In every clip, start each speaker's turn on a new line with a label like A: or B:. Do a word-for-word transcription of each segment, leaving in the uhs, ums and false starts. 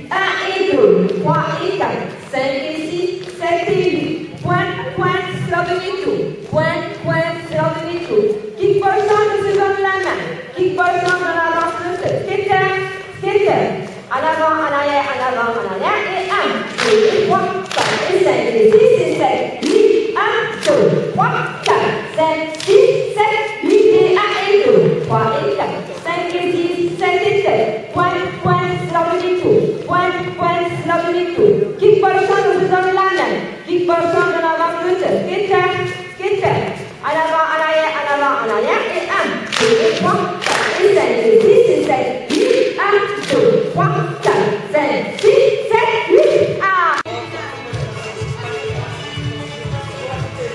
A: un et deux, trois et quatre, cinq et six, sept et huit. Pointe, pointe, sur le tout. Pointe, pointe, sur le tout. Kick ball sans de se donne la main. Kick ball sans dans l'avance de ce. Skater, skater. En avant, en arrière, en avant, en arrière. Et un, deux, trois, quatre, et cinq, et six, et sept, huit. un, deux, trois, quatre, cinq, six, sept, huit, et un et deux, trois et quatre, cinq et six, sept et sept. Pointe, pointe, sur le tout. Pointe, pointe, sur le tout. Kick ball sans de se donne la main. Kick ball sans de l'avance de ce. Skater, skater. En avant, en arrière, en avant, en arrière. Et un, deux, trois, quatre, et cinq, et six, et sept, huit. un, deux, trois, quatre, cinq, six, sept, huit. Ah!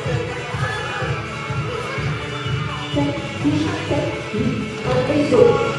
A: sept, six, sept, huit. un et deux.